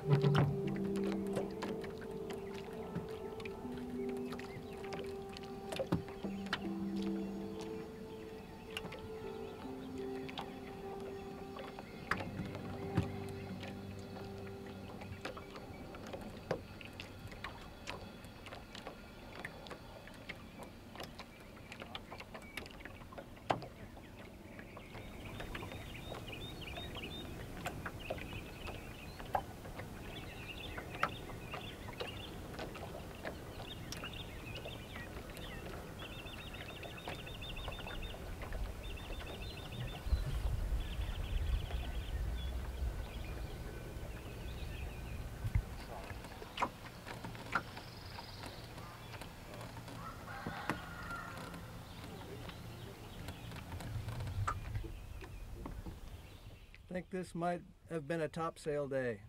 I think this might have been a topsail day.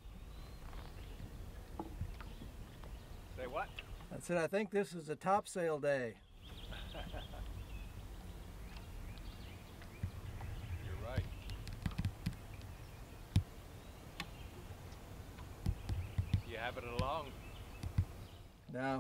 Say what? I said, I think this is a topsail day. You're right. You having it along? No.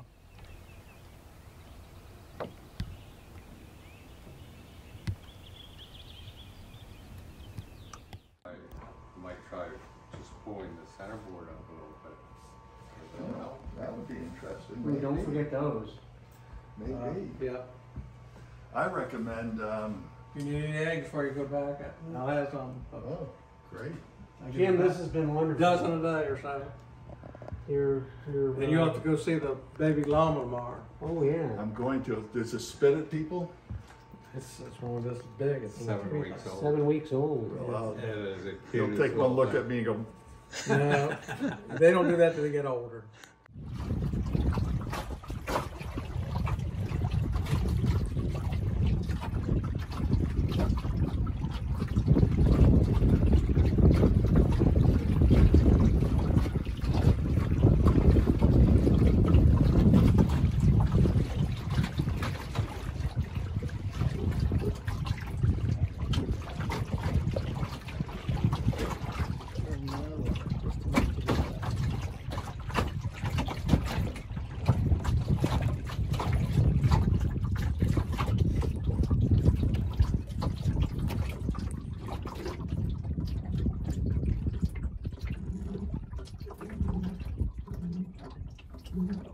Might try just pulling the centerboard up a little bit. Oh, that would be interesting. We don't forget those. Maybe. Yeah. I recommend, You need any eggs before you go back? I'll have some. oh, great. Jim, this has been wonderful. Dozen a day or so. And you'll have to go see the baby llama tomorrow. Oh yeah. I'm going to, does it spit at people? It's one of this big. It's 7 weeks old. 7 weeks old. Well, It is a you'll cute take one little look thing. at me and go, No, they don't do that till they get older. oh.